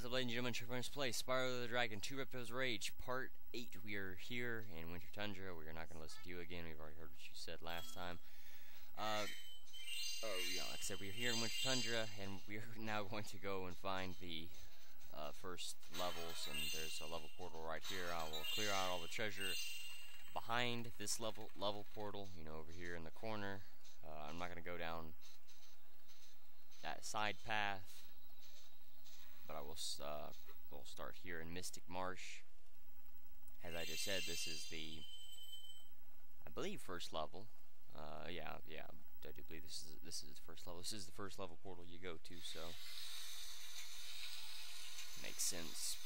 What's up, ladies and gentlemen? Triforce Play Spyro the Dragon 2 Repto's Rage Part 8. We are here in Winter Tundra. We are not going to listen to you again. We've already heard what you said last time. Like I said, we're here in Winter Tundra, and we are now going to go and find the first levels. And there's a level portal right here. I will clear out all the treasure behind this level portal, you know, over here in the corner. I'm not going to go down that side path, but I will we'll start here in Mystic Marsh. As I just said, this is the, I believe, first level. Yeah, I do believe this is the first level. This is the first level portal you go to, so makes sense.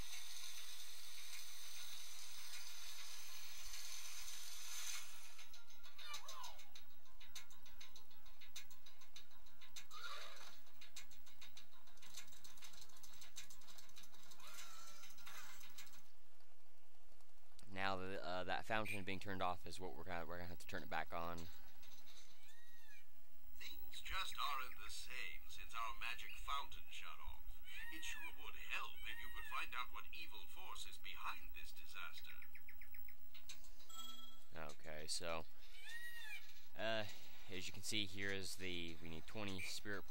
Now that fountain being turned off is what we're gonna have to turn it back on. Things just aren't the same since our magic fountain shut off. It sure would help if you could find out what evil force is behind this disaster. Okay, so as you can see, here is we need 20 spirit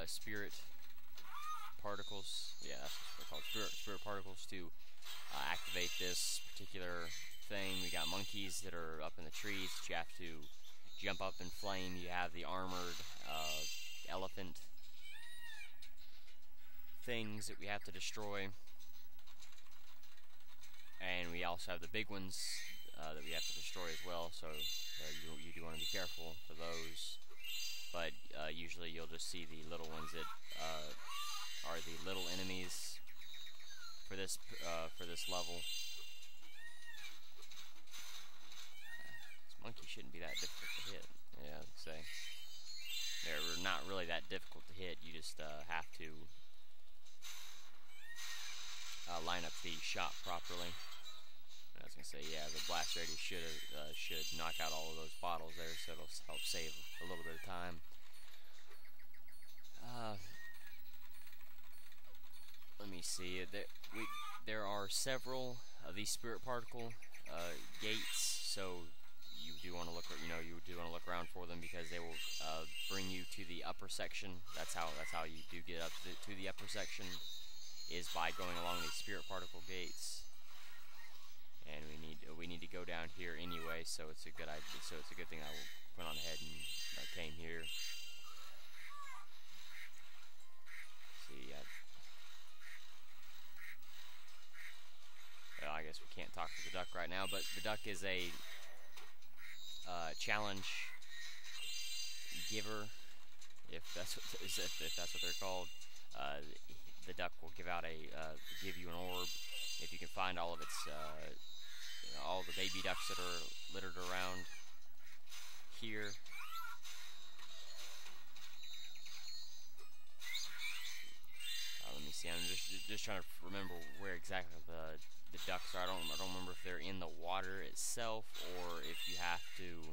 particles. Yeah, that's what they're called, spirit particles, to activate this particular thing. We got monkeys that are up in the trees that you have to jump up and flame. You have the armored elephant things that we have to destroy, and we also have the big ones that we have to destroy as well. So you do want to be careful for those. But usually you'll just see the little ones that are the little enemies for this level. This monkey shouldn't be that difficult to hit. Yeah, I'd say they're not really that difficult to hit. You just have to line up the shot properly. I was gonna say, yeah, the blast radius should knock out all of those bottles there, so it'll help save a little bit of time. Let me see. There are several of these spirit particle gates, so you do want to look. You do want to look around for them, because they will bring you to the upper section. That's how you do get up to the upper section, is by going along these spirit particle gates. And we need to go down here anyway, so it's a good idea. So it's a good thing I went on ahead and came here. See, well, I guess we can't talk to the duck right now, but the duck is a challenge giver, if that's what they're called. The duck will give you an orb if you can find all of its all the baby ducks that are littered around here. Let me see. I'm just trying to remember where exactly the ducks are. I don't remember if they're in the water itself, or if you have to,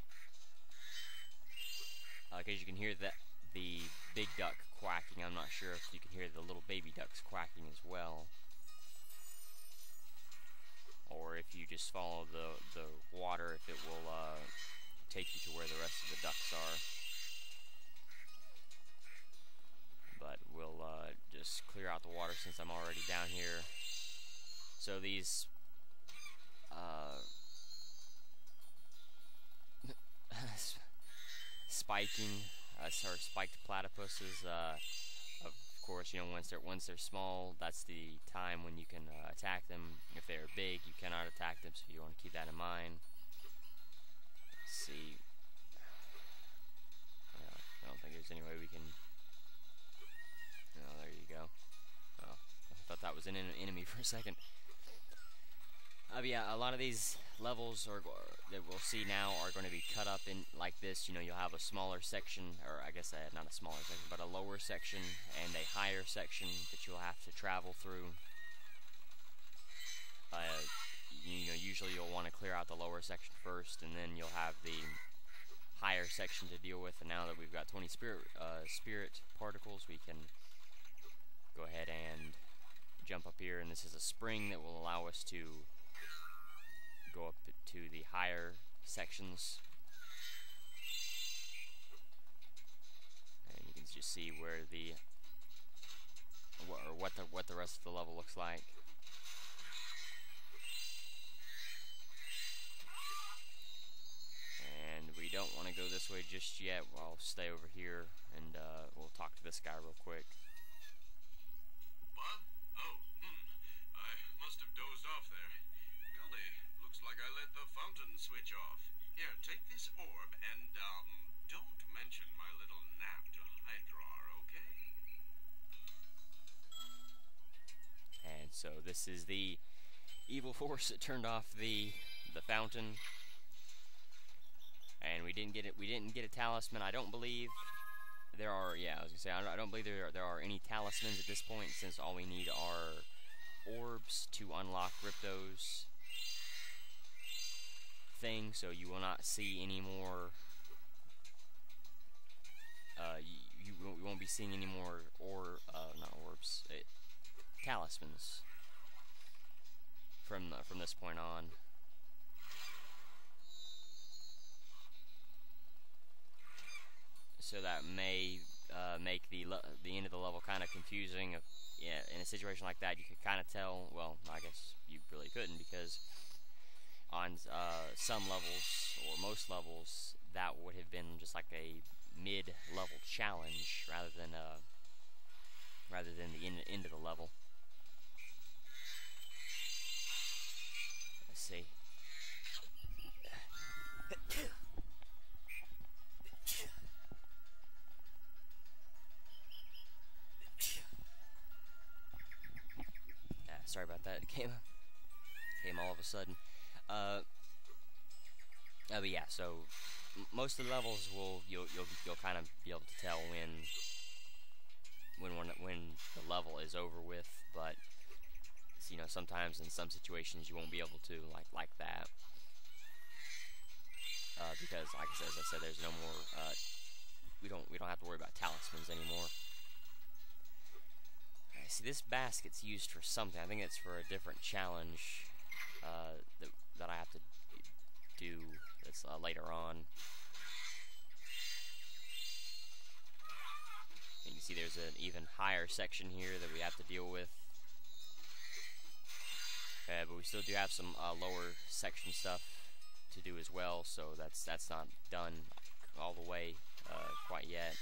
because you can hear the big duck quacking. I'm not sure if you can hear the little baby ducks quacking as well, or if you just follow the water, if it will take you to where the rest of the ducks are. But we'll just clear out the water since I'm already down here. So these spiked platypuses, of course, once they're small, that's the time when you can attack them. If they're big, you cannot attack them, so you want to keep that in mind. Let's see. I don't think there's any way we can. Oh, there you go. Oh, I thought that was an enemy for a second. Yeah, a lot of these levels that we'll see now are going to be cut up in like this. You'll have a smaller section, or I guess not a smaller section, but a lower section and a higher section that you'll have to travel through. Usually you'll want to clear out the lower section first, and then you'll have the higher section to deal with. And now that we've got 20 spirit particles, we can go ahead and jump jump up here, and this is a spring that will allow us to go up to the higher sections. And you can just see where the what the rest of the level looks like. And we don't want to go this way just yet. I'll stay over here, and we'll talk to this guy real quick. Bob? Oh, I must have dozed off there. Golly, looks like I let the fountain switch off. Here, take this orb, and, don't mention my little nap to Hydrar, okay? And so this is the evil force that turned off the fountain. And we didn't get it. We didn't get a talisman. I don't believe there are. Yeah, I was gonna say I don't believe there are any talismans at this point, since all we need are orbs to unlock Ripto's thing. So you will not see any more. You won't be seeing any more not orbs, talismans from this point on. So that may make the end of the level kind of confusing. Yeah, in a situation like that, you could kind of tell. Well, I guess you really couldn't, because on some levels or most levels, that would have been just like a mid-level challenge rather than the end of the level. Let's see. Sorry about that. It came all of a sudden. But yeah, so most of the levels you'll kind of be able to tell when the level is over with, but you know, sometimes in some situations you won't be able to like that, because like as I said, there's no more. We don't have to worry about talismans anymore. See, this basket's used for something. I think it's for a different challenge that I have to do. That's later on. You can see there's an even higher section here that we have to deal with. But we still do have some lower section stuff to do as well. So that's not done all the way quite yet.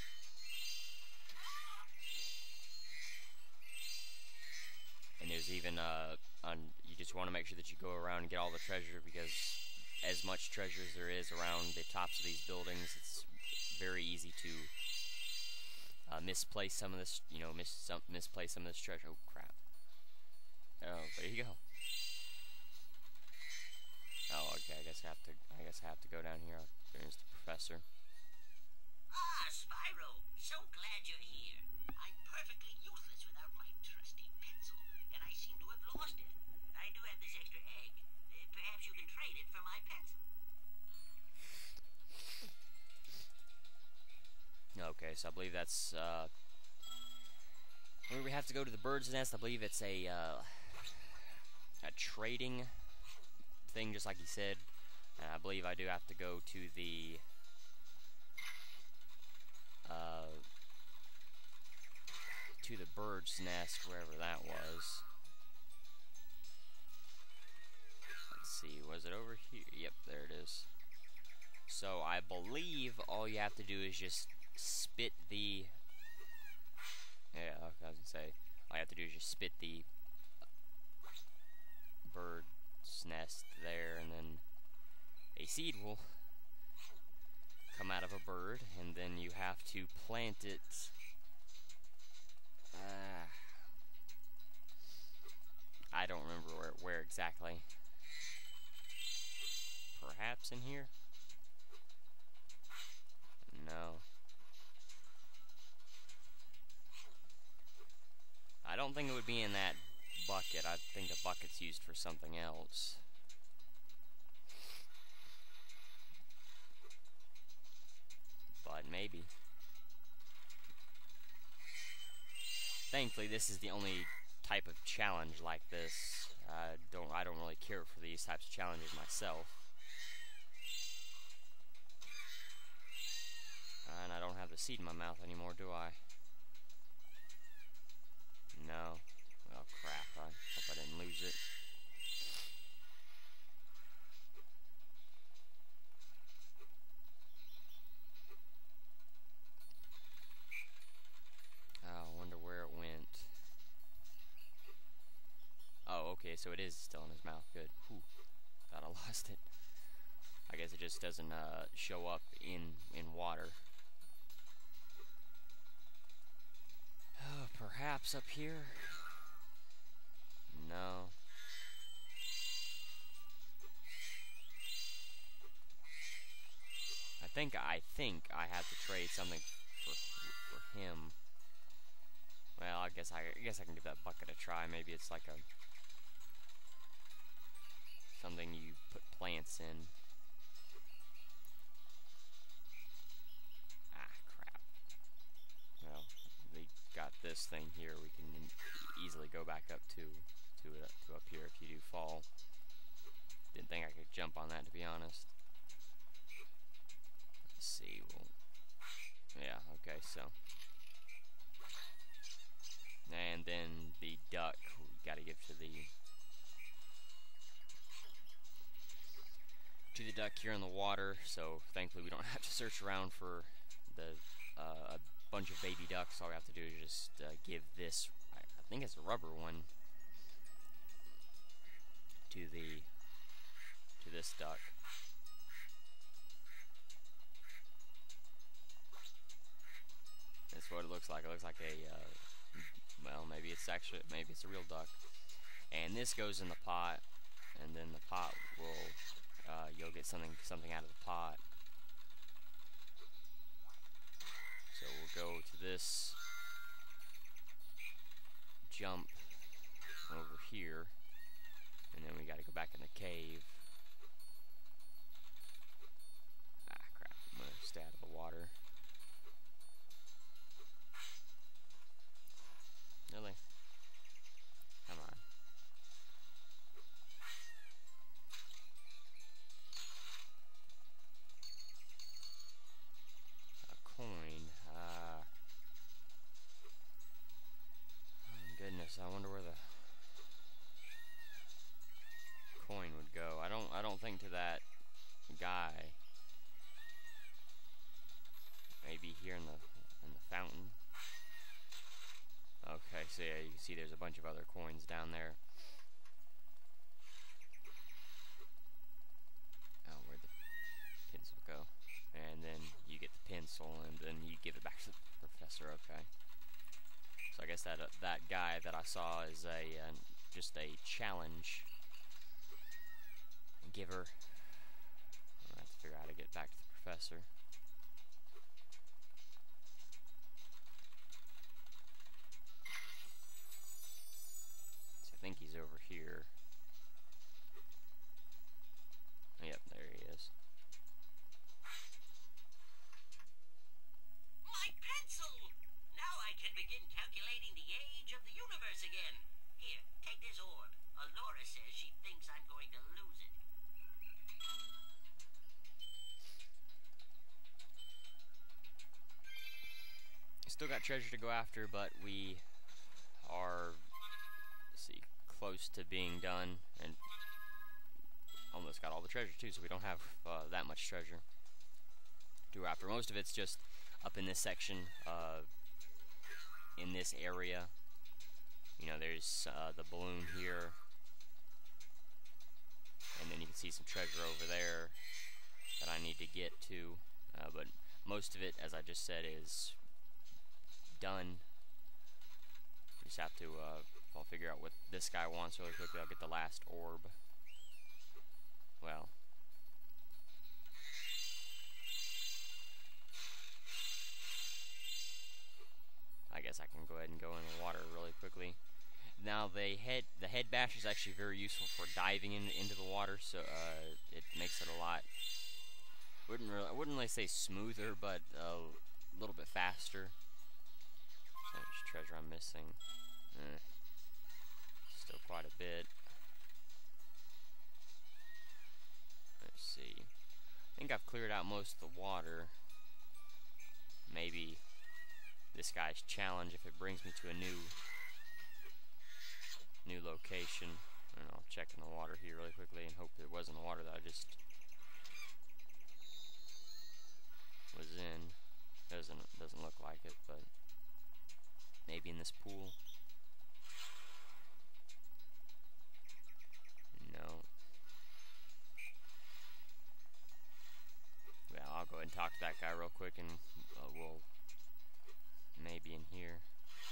And there's even, you just want to make sure that you go around and get all the treasure, because as much treasure as there is around the tops of these buildings, it's very easy to misplace some of this, misplace some of this treasure. Oh, crap. Oh, there you go. Oh, okay, I guess I have to go down here. There's the professor. Ah, Spyro, so glad you're here. I'm perfectly useless without my trusty pencil, and I seem to have lost it. I do have this extra egg. Perhaps you can trade it for my pencil. Okay, so I believe that's, where we have to go to the bird's nest. I believe it's a trading thing, just like he said. And I believe I do have to go to the, bird's nest, wherever that was. Let's see, was it over here? Yep, there it is. So I believe all you have to do is just spit the, yeah, I was gonna say, all you have to do is just spit the bird's nest there, and then a seed will come out of a bird, and then you have to plant it. I don't remember where exactly. Perhaps in here? No. I don't think it would be in that bucket. I think the bucket's used for something else. But maybe. Thankfully, this is the only type of challenge like this. I don't really care for these types of challenges myself. And I don't have the seed in my mouth anymore, do I? No. Well, crap. I hope I didn't lose it. Oh, I wonder where it went. Oh, okay, so it is still in his mouth. Good. Whew. Thought I lost it. I guess it just doesn't show up in water. Oh, perhaps up here? No. I think I have to trade something for him. Well, I guess I can give that bucket a try. Maybe it's like something you put plants in. Ah, crap. Well, we got this thing here. We can easily go back up to up here if you do fall. Didn't think I could jump on that, to be honest. Let's see. Well, yeah. Okay. So, and then the duck. We got to give to the duck here in the water. So thankfully we don't have to search around for the a bunch of baby ducks. All we have to do is just give this. I think it's a rubber one to this duck. That's what it looks like. It looks like a well, maybe it's a real duck. And this goes in the pot, and then the pot will you'll get something out of the pot. So we'll go to this jump over here, and then we got to go back in the cave. Ah, crap! I'm gonna stay out of the water. Really? Come on. A coin. Oh goodness, I wonder where the coin would go. I don't think to that guy. Maybe here in the fountain. Okay, so yeah, you can see there's a bunch of other coins down there. Oh, where'd the pencil go? And then you get the pencil, and then you give it back to the professor. Okay. So I guess that guy that I saw is just a challenge giver. I'm gonna have to figure out how to get back to the professor. So I think he's over here. Yep, there he is. My pencil! Now I can begin calculating the age of the universe again. Here, take this orb. Alora says she thinks I'm going to lose it. Still got treasure to go after, but we are, let's see, close to being done, and almost got all the treasure too, so we don't have that much treasure to go after. Most of it's just up in this section, in this area. You know, there's the balloon here, and then you can see some treasure over there that I need to get to, but most of it, as I just said, is done. We just have to I'll figure out what this guy wants really quickly. I'll get the last orb. Well, I guess I can go ahead and go in the water really quickly. Now the head bash is actually very useful for diving into the water, so it makes it a lot. I wouldn't really say smoother, but a little bit faster. There's treasure I'm missing. quite a bit. Let's see. I think I've cleared out most of the water. Maybe this guy's challenge if it brings me to a new location. I don't know, I'll check in the water here really quickly and hope it wasn't the water that I just was in. Doesn't look like it, but maybe in this pool. No. Well, I'll go ahead and talk to that guy real quick, and we'll maybe in here.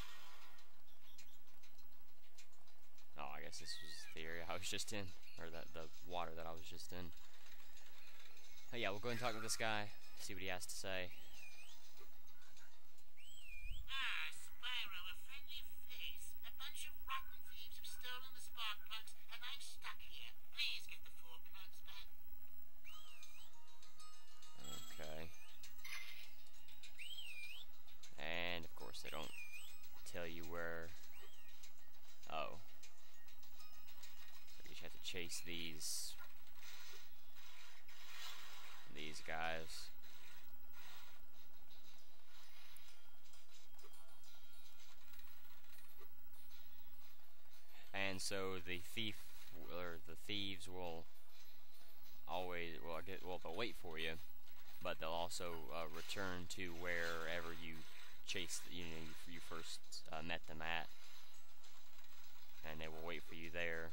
Oh, I guess this was the area I was just in, or the water that I was just in. But yeah, we'll go ahead and talk to this guy, see what he has to say. Ah, Spyro, a friendly face. A bunch of rotten thieves have stolen the spark plugs, and I'm stuck here. Please get the 4 plugs back. Okay. And of course they don't tell you where. Oh. So you just have to chase these guys. And so the thieves will always, they'll wait for you, but they'll also return to wherever you chased, you first met them at, and they will wait for you there.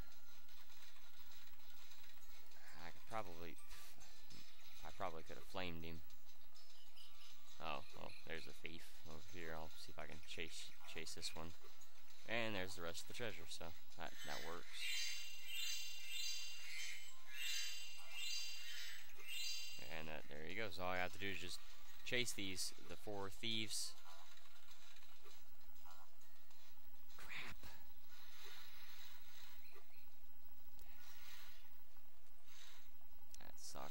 I probably could have flamed him. Oh, well, there's a thief over here. I'll see if I can chase this one. And there's the rest of the treasure, so that works. And there you go. So all I have to do is just chase the 4 thieves. Crap. That sucked.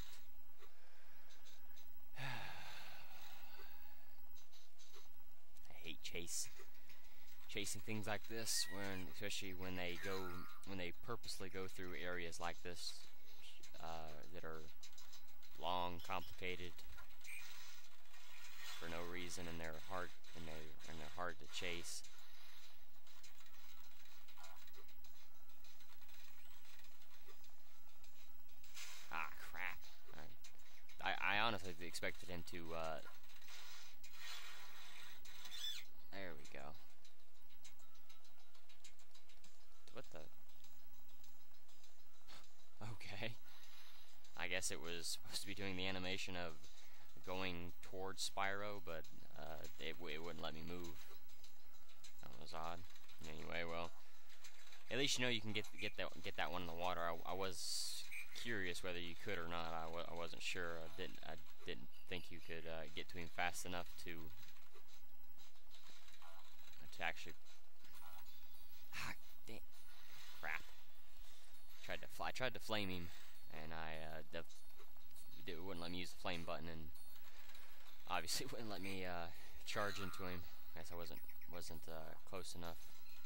I hate chasing things like this, especially when they purposely go through areas like this that are long, complicated, for no reason, and they're hard to chase. Ah, crap! I honestly expected him to. There we go. What the? Okay. I guess it was supposed to be doing the animation of going towards Spyro, but it wouldn't let me move. That was odd. Anyway, well, at least you know you can get that one in the water. I was curious whether you could or not. I wasn't sure. I didn't think you could get to him fast enough to actually. Ah, damn. Crap. I tried to flame him, and it wouldn't let me use the flame button, and obviously wouldn't let me charge into him. I guess I wasn't close enough.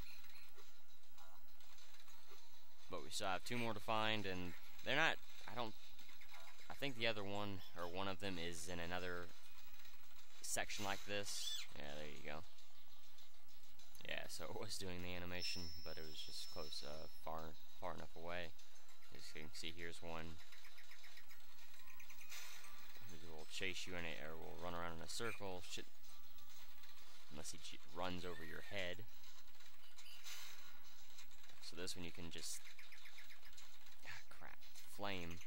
But we still have 2 more to find, and they're not. I think the other one, or one of them, is in another section like this. Yeah, there you go. Yeah, so it was doing the animation, but it was just close, far enough away. As you can see, here's one who will chase you or will run around in a circle, unless he runs over your head. So this one you can just, flame.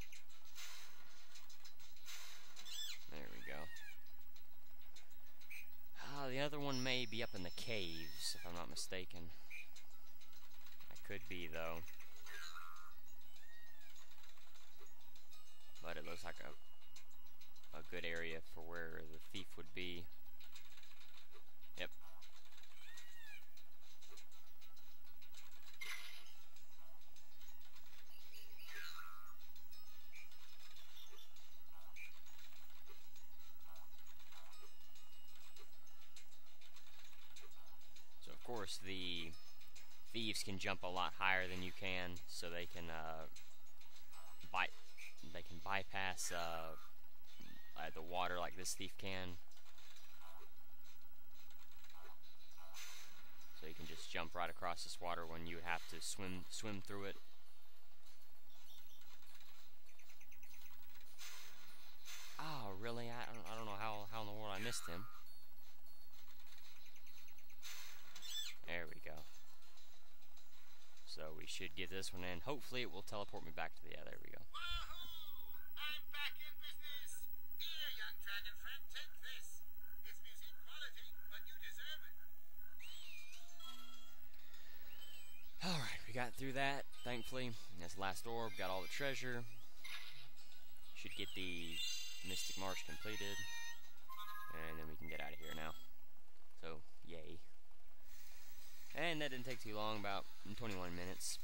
There we go. The other one may be up in the caves, if I'm not mistaken. I could be, though. But it looks like a good area for where the thief would be. Yep. So of course the thieves can jump a lot higher than you can, so they can bypass the water like this thief can. So you can just jump right across this water when you would have to swim through it. Oh, really? I don't know how in the world I missed him. There we go. So we should get this one in. Hopefully it will teleport me back to the... Yeah, there we go. Wahoo! I'm back in business. Here, young dragon friend, take this. It's museum quality, but you deserve it. Alright, we got through that, thankfully. That's the last orb, got all the treasure. Should get the Mystic Marsh completed. And then we can get out of here now. So, yay. And that didn't take too long, about 21 minutes.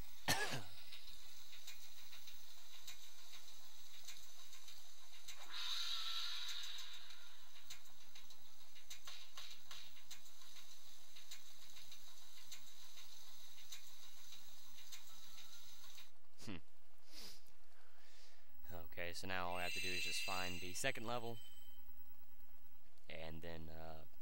Okay, so now all I have to do is just find the second level. And then,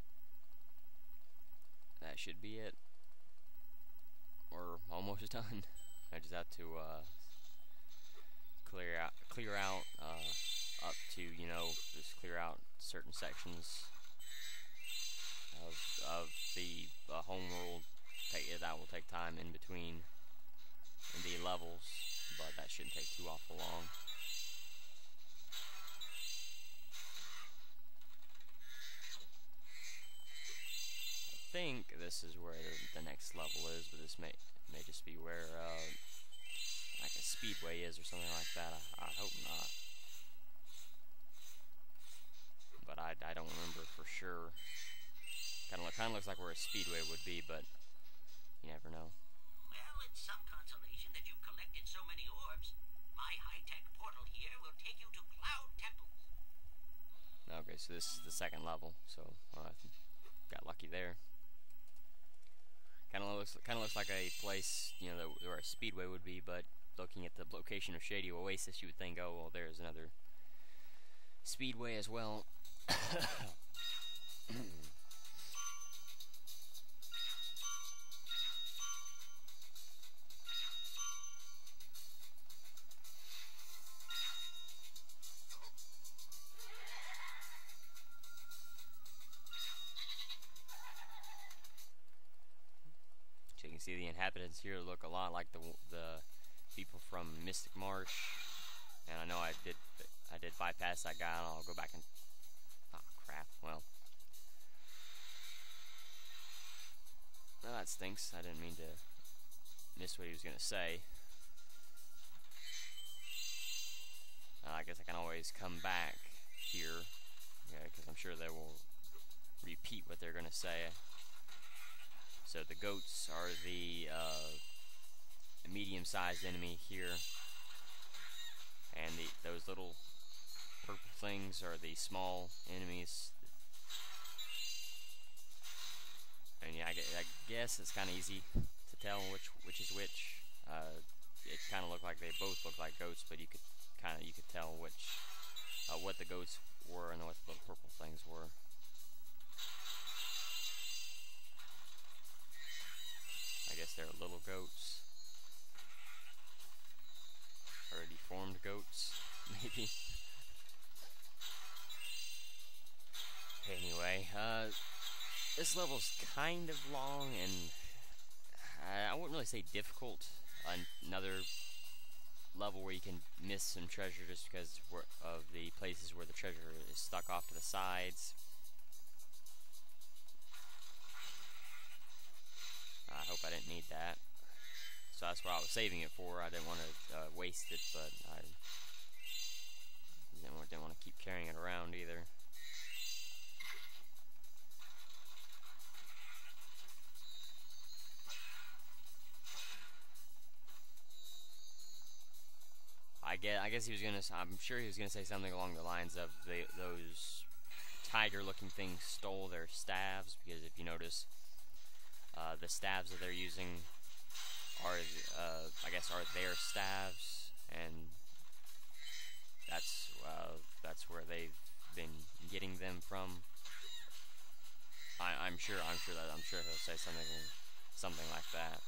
that should be it. We're almost done. I just have to clear out up to, you know, just clear out certain sections of the homeworld. That will take time in between the levels, but that shouldn't take too awful long. I think this is where the next level is, but this may just be where like a speedway is or something like that. I hope not, but I don't remember for sure. Kind of looks like where a speedway would be, but you never know. Well, it's some consolation that you've collected so many orbs. My high-tech portal here will take you to Cloud Temples. Okay, so this is the second level, so got lucky there. Kind of looks like a place, you know, where a speedway would be, but looking at the location of Shady Oasis, you would think, oh, well, there's another speedway as well. So you can see the inhabitants here look a lot like the people from Mystic Marsh, and I know I did bypass that guy, and I'll go back and crap. Well, that stinks. I didn't mean to miss what he was gonna say. I guess I can always come back here, because I'm sure they will repeat what they're gonna say. So the goats are the medium-sized enemy here, and those little purple things are the small enemies. And yeah, I guess it's kind of easy to tell which is which. It kind of looked like they both look like goats, but you could tell which what the goats were and what the little purple things were. I guess they're little goats. Or deformed goats, maybe. Anyway, this level's kind of long, and I wouldn't really say difficult. Another level where you can miss some treasure just because of the places where the treasure is stuck off to the sides. I hope I didn't need that. So that's what I was saving it for. I didn't want to waste it, but I didn't want to keep carrying it around either. I guess he was gonna. I'm sure he was gonna say something along the lines of those tiger-looking things stole their staves, because if you notice, the staves that they're using I guess, are their staves, and that's where they've been getting them from. I'm sure he'll say something like that.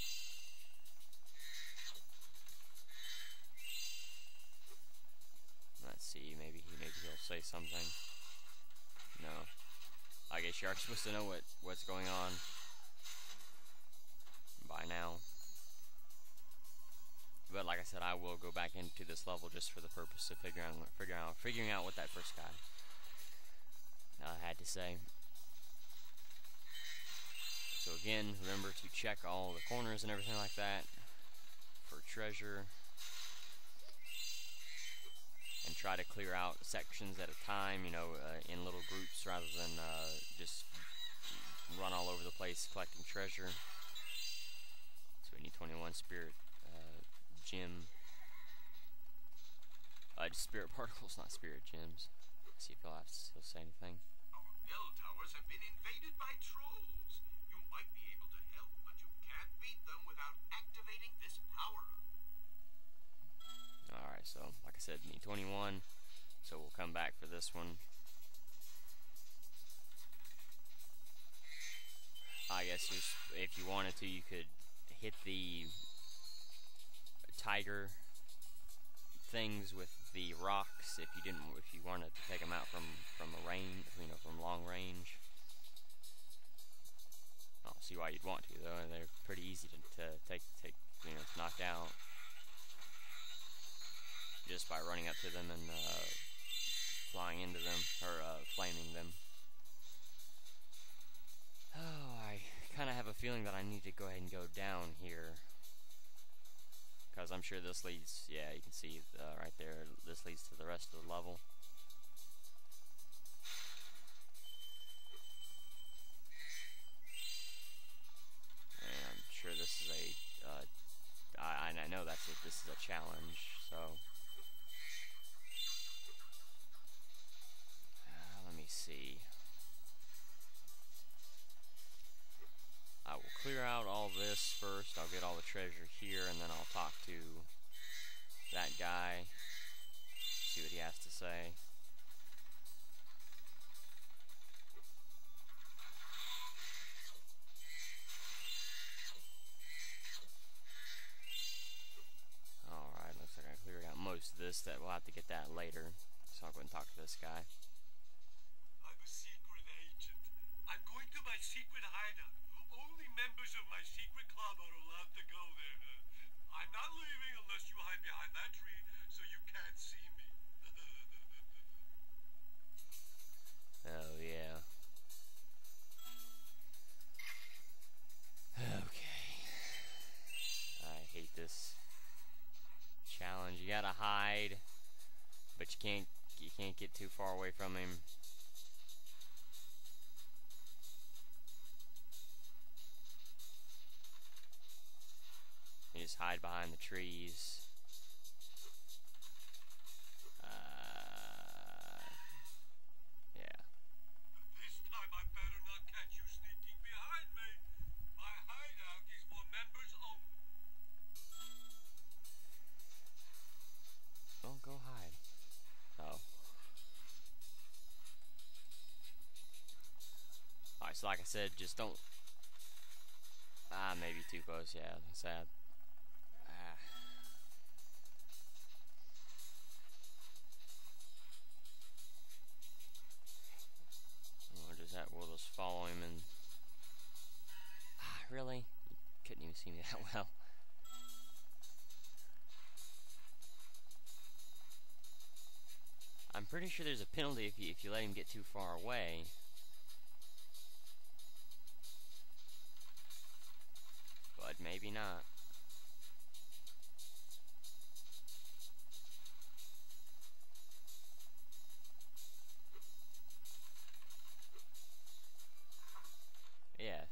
Let's see, maybe he'll say something. No, I guess you are supposed to know what's going on by now. But like I said, I will go back into this level just for the purpose of figuring out what that first guy had to say. So again, remember to check all the corners and everything like that for treasure, and try to clear out sections at a time, you know, in little groups rather than just run all over the place collecting treasure. So we need 21 spirit gem. Just spirit particles, not spirit gems. Let's see if he'll say anything. Our bell towers have been invaded by trolls. You might be able to help, but you can't beat them without activating this power-up. Alright, so like I said, need 21. So we'll come back for this one. I guess just if you wanted to, you could hit the tiger things with the rocks if you wanted to take them out from a range, you know, from long range. I don't see why you'd want to, though. They're pretty easy to take, you know, to knock out just by running up to them and flying into them or flaming them. Oh, I kind of have a feeling that I need to go ahead and go down here, because I'm sure this leads, yeah, you can see right there, this leads to the rest of the level. And I'm sure this is I know this is a challenge, so. Let me see. I will clear out all this first. I'll get all the treasure here, and then I'll talk to that guy, see what he has to say. Alright, looks like I cleared out most of this. That we'll have to get that later. So I'll go and talk to this guy. I'm a secret agent. I'm going to my secret hideout. Only members of my secret club are allowed to go there. I'm not leaving unless you hide behind that tree so you can't see me. Oh, yeah. Okay. I hate this challenge. You gotta hide, but you can't get too far away from him. You just hide behind the trees. Yeah. This time I better not catch you sneaking behind me. My hideout is for members only. Don't go hide. Oh. Alright, so like I said, just don't. Maybe too close, yeah, sad. We'll just follow him and. Really? You couldn't even see me that well. I'm pretty sure there's a penalty if you let him get too far away. But maybe not. Yeah.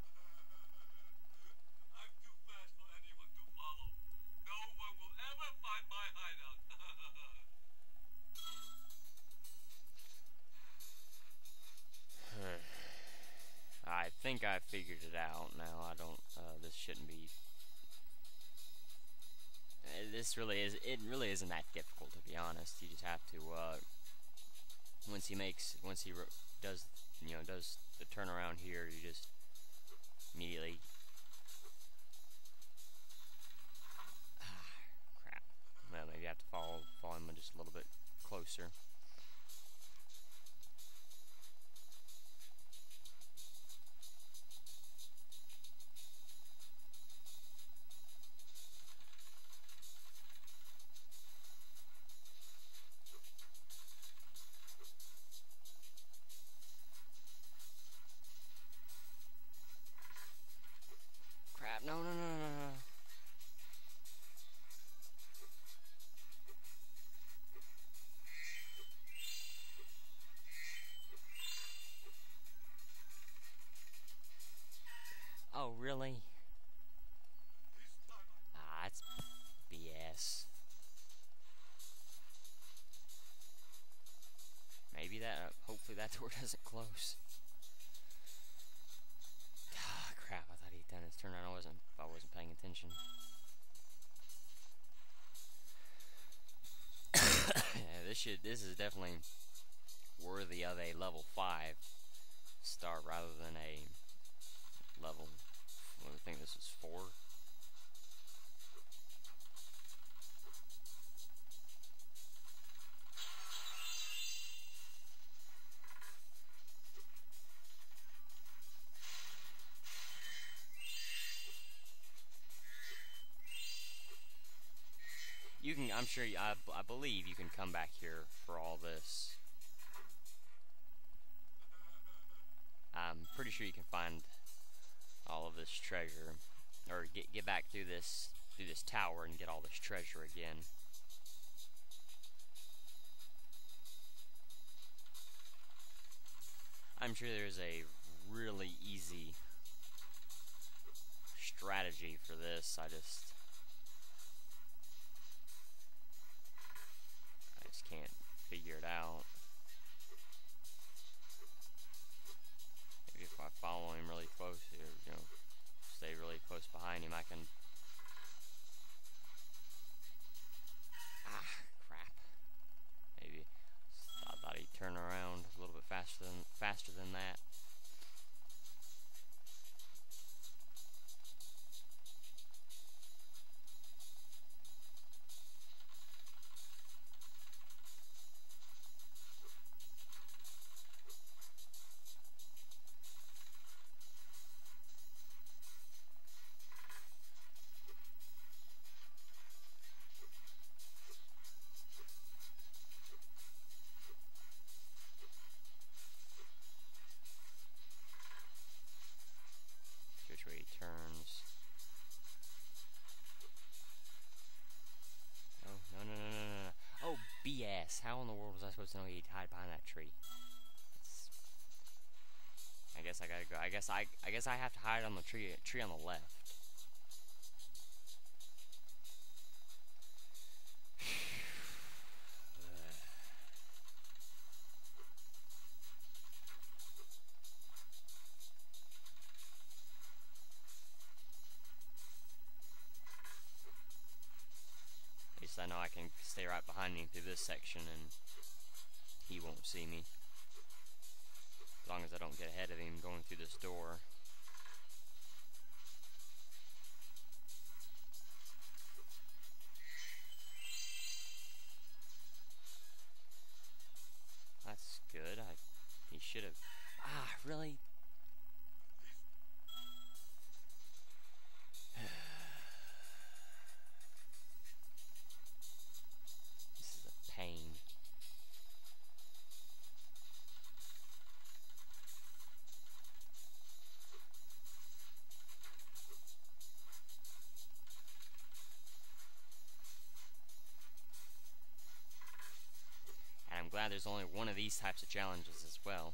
I'm too fast for anyone to follow. No one will ever find my hideout. I think I figured it out now. I don't, this shouldn't be this really is. It really isn't that difficult, to be honest. You just have to once he does does the turnaround here, you just immediately crap. Well, maybe you have to follow him just a little bit closer. Crap! No, no, no, no, no. Oh, really? Ah, it's BS. Maybe that, hopefully that door doesn't close. Ah, crap, I thought he'd done his turn around. I wasn't paying attention. Yeah, this is definitely worthy of a level 5 start rather than a level, I think this is 4. You can, I'm sure, I believe you can come back here for all this. I'm pretty sure you can find all of this treasure, or get back through this tower and get all this treasure again. I'm sure there's a really easy strategy for this. I just can't figure it out. Maybe if I follow him really close here, stay really close behind him, I can. Ah, crap. Maybe I thought he'd turn around a little bit faster than that. Which way he turns. Oh, no, no, no, no, no, no. Oh, BS. How in the world was I supposed to know he'd hide behind that tree? I guess I gotta go. I guess I have to hide on the tree on the left. At least I know I can stay right behind him through this section and he won't see me. As long as I don't get ahead of him going through this door. That's good. He should have. Ah, really? This is a pain. And I'm glad there's only one of these types of challenges as well.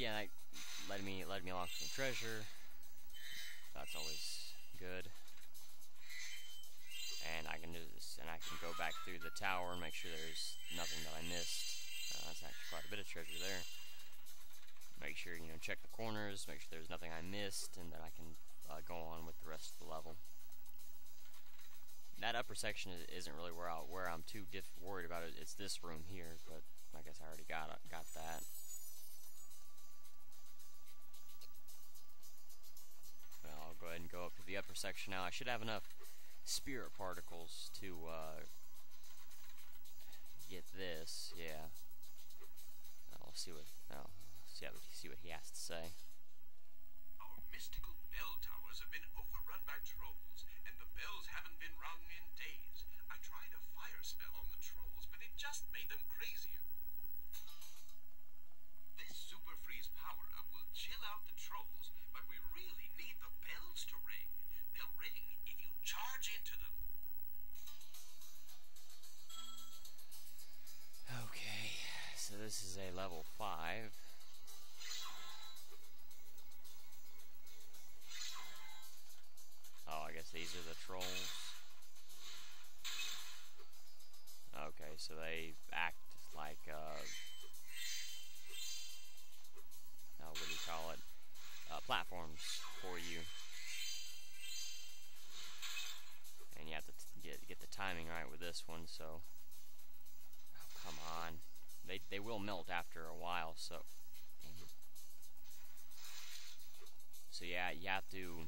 yeah, like, letting me along for some treasure. That's always good. And I can do this, and I can go back through the tower and make sure there's nothing that I missed. That's actually quite a bit of treasure there. Make sure, you know, check the corners, make sure there's nothing I missed, and then I can go on with the rest of the level. That upper section isn't really where I'm too worried about it. It's this room here, but I guess I already got that. Well, I'll go ahead and go up to the upper section now. I should have enough spirit particles to get this. Yeah. I'll see what he has to say. Our mystical bell towers have been overrun by trolls, and the bells haven't been rung in days. I tried a fire spell on the trolls, but it just made them crazier. This super freeze power-up will chill out the trolls, but we really need the bells to ring. They'll ring if you charge into them. Okay, so this is a level 5. Oh, I guess these are the trolls. Okay, so they act like, what do you call it? Platforms for you. And you have to get the timing right with this one, so... Oh, come on. They will melt after a while, so... So yeah, you have to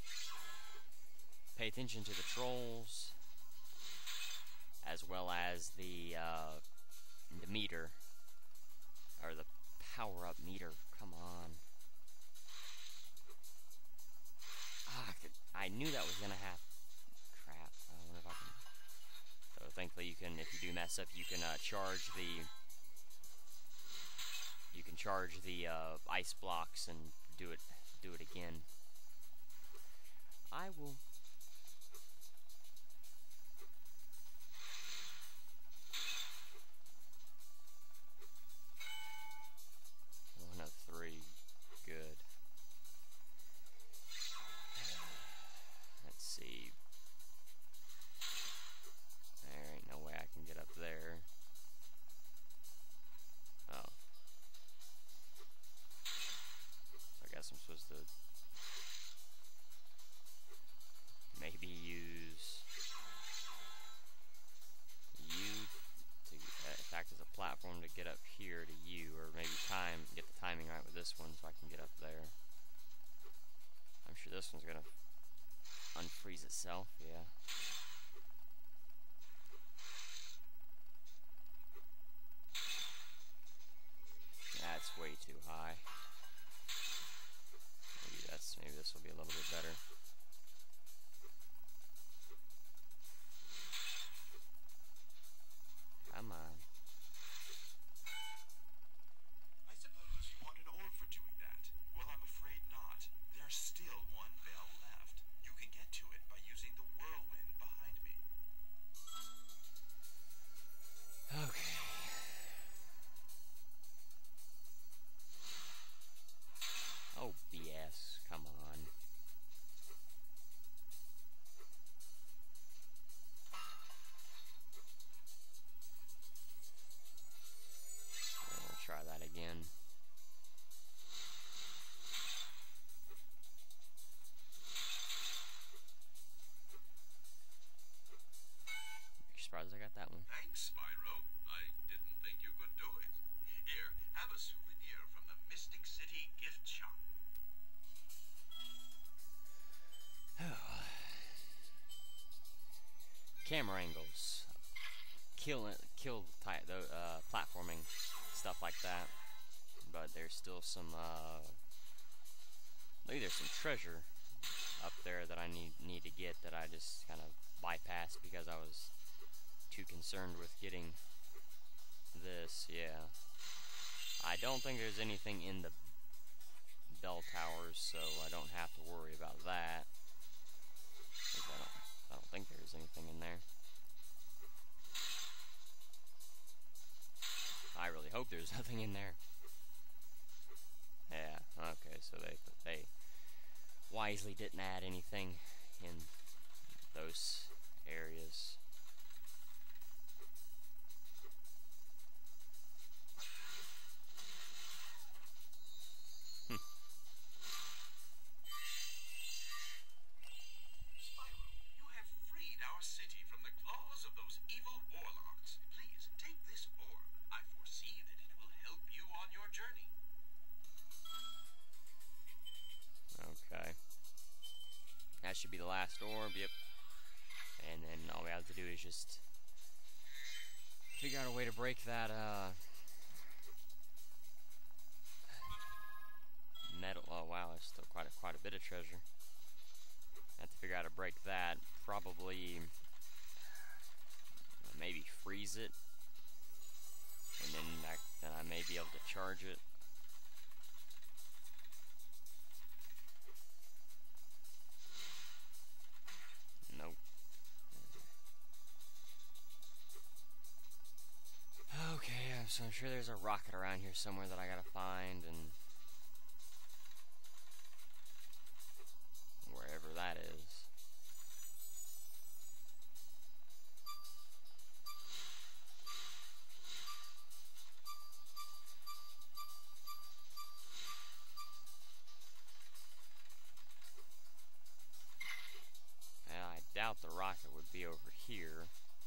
pay attention to the trolls, as well as the meter, or the power-up meter. Come on. I knew that was gonna happen. Crap. I don't know if I can. So thankfully, you can, if you do mess up, you can charge the. You can charge the ice blocks and do it again. I will. One of 3. Good. Let's see. There ain't no way I can get up there. Oh. So I guess I'm supposed to maybe use you to act as a platform to get up here to you, or maybe get the timing right with this one so I can get up there. I'm sure this one's gonna unfreeze itself, yeah. That's way too high. Maybe this will be a little bit better. Come on. I suppose you want an orb for doing that. Well, I'm afraid not. There's still one bell left. You can get to it by using the whirlwind behind me. Okay. Oh, BS. Come on. We'll try that again. You're surprised I got that one. Thanks, Spyro. I didn't think you could do it. Here, have a souvenir from the Mystic City gift shop. Camera angles, kill platforming, stuff like that. But there's still some maybe there's some treasure up there that I need to get that I just kind of bypassed because I was too concerned with getting this. Yeah, I don't think there's anything in the bell towers, so I don't have to worry about that. I don't think there's anything in there. I really hope there's nothing in there. so they wisely didn't add anything in those areas. Spyro, you have freed our city from the claws of those evil warlocks. Please, take this orb. I foresee that it will help you on your journey. Okay. That should be the last orb, yep. And then all we have to do is just figure out a way to break that, metal. Oh wow, there's still quite a bit of treasure. Have to figure out how to break that. Probably maybe freeze it, and then I may be able to charge it. Nope. Okay, so I'm sure there's a rocket around here somewhere that I gotta find, and wherever that is. And I doubt the rocket would be over here.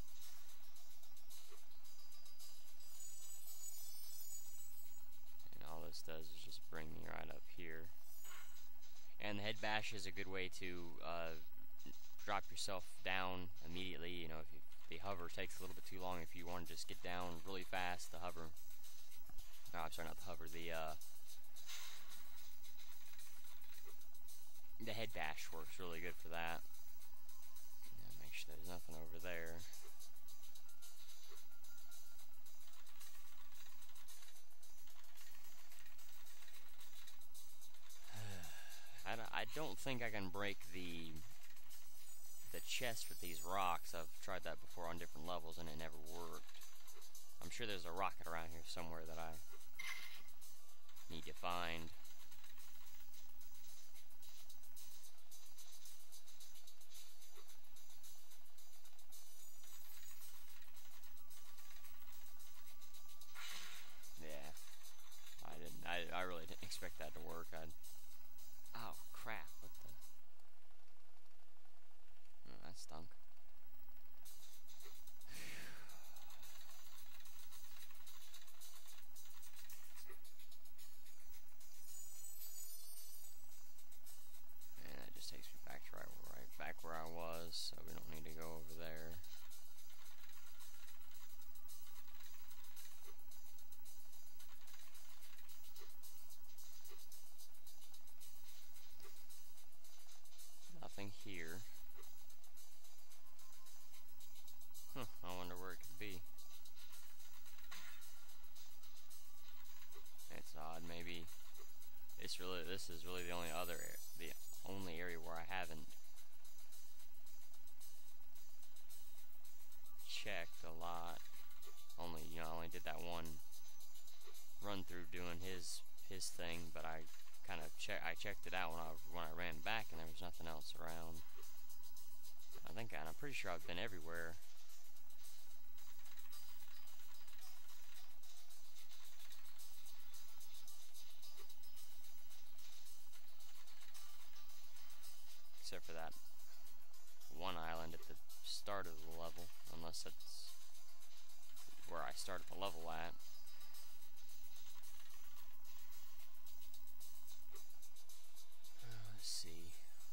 And all this does is just bring me right up here. And the head bash is a good way to drop yourself down immediately. You know, if the hover takes a little bit too long, if you want to just get down really fast, the hover. No, I'm sorry, not the hover. The head bash works really good for that. Make sure there's nothing over there. I don't think I can break the chest with these rocks. I've tried that before on different levels and it never worked. I'm sure there's a rocket around here somewhere that I need to find. Yeah, I really didn't expect that to work. Oh crap! What the? Oh, that stunk. And that just takes me back to right back where I was, so we don't need to go over there. Nothing here. Huh, I wonder where it could be. It's odd, maybe this is really the only area where I haven't checked a lot. I only did that one run through doing his thing, but I checked it out when I ran back and there was nothing else around. I'm pretty sure I've been everywhere. Except for that one island at the start of the level, unless that's where I started the level at. Let's see.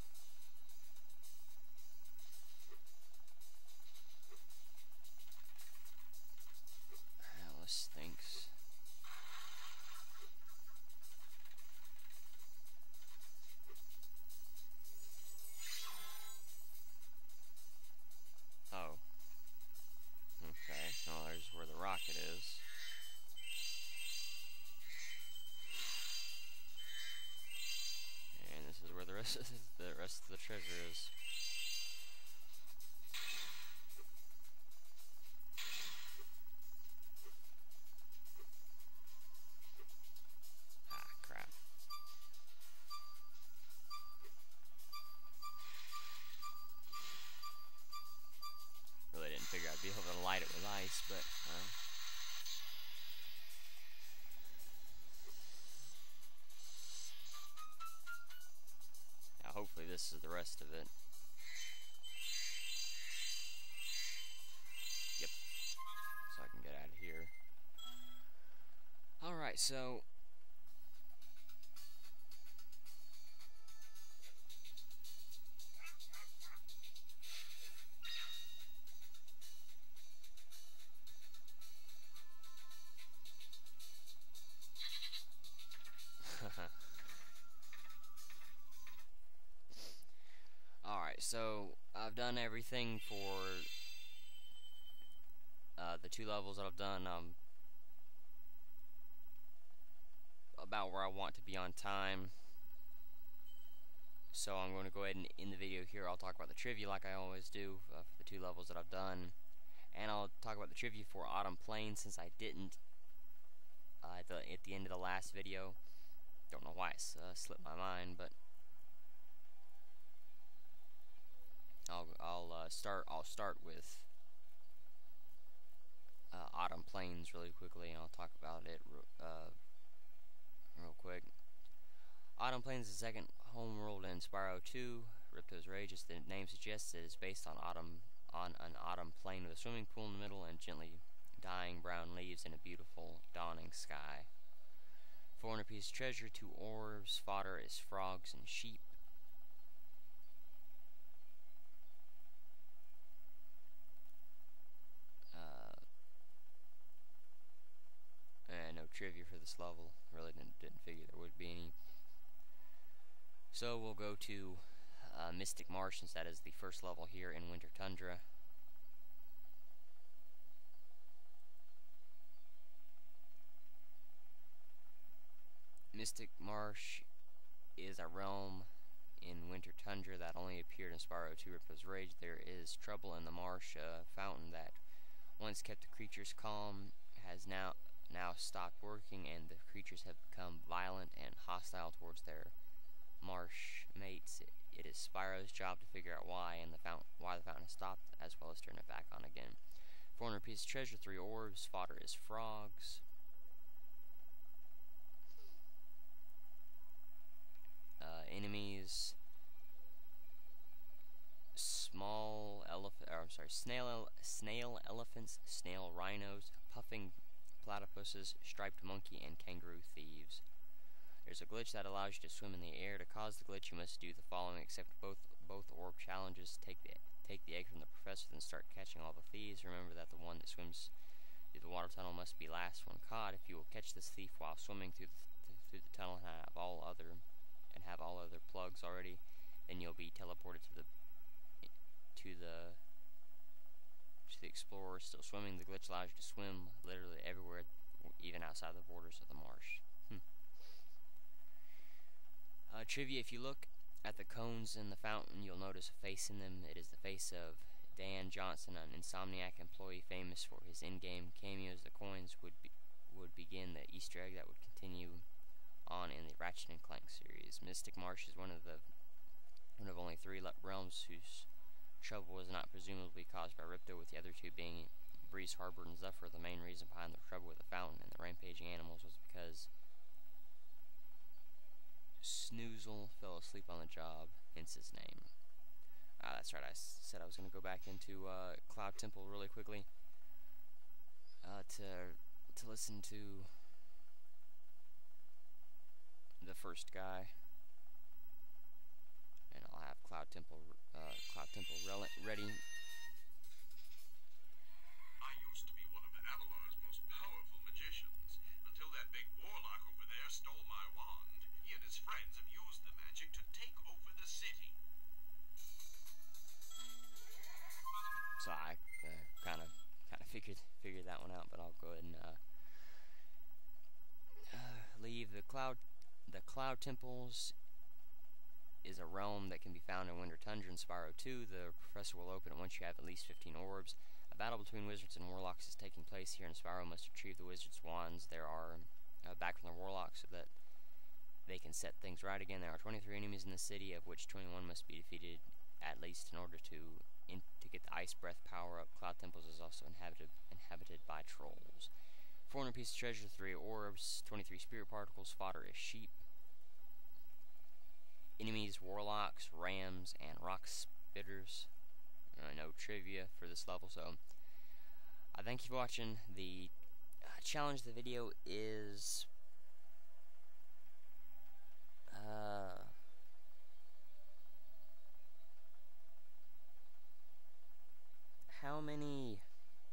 Alice stinks. Oh. Okay. Well, there's where the rocket is. And this is where the rest of the treasure is. Ah, crap. fight it with ice, but now hopefully this is the rest of it. Yep. So I can get out of here. Alright, so alright, so I've done everything for the 2 levels that I've done. About where I want to be on time. So I'm going to go ahead and end the video here. I'll talk about the trivia like I always do for the 2 levels that I've done. And I'll talk about the trivia for Autumn Plains since I didn't at the end of the last video. Don't know why it slipped my mind, but I'll start with Autumn Plains really quickly, and I'll talk about it real quick. Autumn Plains is the second home world in Spyro 2. Ripto's Rage, as the name suggests, it is based on an autumn plain with a swimming pool in the middle and gently dying brown leaves and a beautiful dawning sky. 400-piece treasure, 2 orbs, fodder is frogs and sheep. And no trivia for this level. Really didn't figure there would be any. So we'll go to Mystic Marsh, since that is the first level here in Winter Tundra. Mystic Marsh is a realm in Winter Tundra that only appeared in Spyro 2 Ripto's Rage. There is trouble in the marsh. A fountain that once kept the creatures calm has now stopped working, and the creatures have become violent and hostile towards their marsh mates. It is Spyro's job to figure out why the fountain has stopped, as well as turn it back on again. 400 pieces of treasure, 3 orbs, fodder is frogs. Enemies: snail elephants, snail rhinos, puffing platypuses, striped monkey, and kangaroo thieves. There's a glitch that allows you to swim in the air. To cause the glitch, you must do the following: accept both orb challenges, take the egg from the professor, then start catching all the thieves. Remember that the one that swims through the water tunnel must be last one caught. If you will catch this thief while swimming through the tunnel and have all other plugs already, then you'll be teleported to the explorer still swimming. The glitch allows you to swim literally everywhere, even outside the borders of the marsh. Trivia: if you look at the cones in the fountain, you'll notice a face in them. It is the face of Dan Johnson, an Insomniac employee famous for his in-game cameos. The coins would begin the Easter egg that would continue on in the Ratchet and Clank series. Mystic Marsh is one of only 3 realms whose trouble was not presumably caused by Ripto, with the other 2 being Breeze Harbor and Zephyr. The main reason behind the trouble with the fountain and the rampaging animals was because Snoozle fell asleep on the job, hence his name. That's right, I said I was going to go back into Cloud Temple really quickly to listen to the first guy, and I'll have Cloud Temple ready. I used to be one of Avalar's most powerful magicians, until that big warlock over there stole my wand. He and his friends have used the magic to take over the city. So I kind of figured that one out, but I'll go ahead and leave the Cloud Temples is a realm that can be found in Winter Tundra and Spyro 2. The professor will open it once you have at least 15 orbs. A battle between wizards and warlocks is taking place here, and Spyro must retrieve the wizards' wands. There are back from the warlocks so that they can set things right again. There are 23 enemies in the city, of which 21 must be defeated at least in order to get the Ice Breath power up. Cloud Temples is also inhabited by trolls. 400 pieces of treasure, 3 orbs, 23 spirit particles, fodder is sheep. Enemies, warlocks, rams, and rock spitters. No trivia for this level, so I thank you for watching. The challenge of the video is how many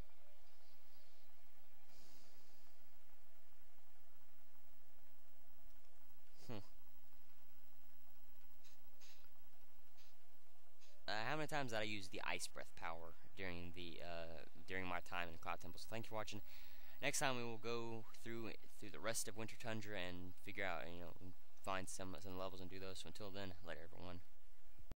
how many times did I use the Ice Breath power during my time in Cloud Temple? So thank you for watching. Next time we will go through the rest of Winter Tundra and figure out, find some levels and do those. So until then, later everyone.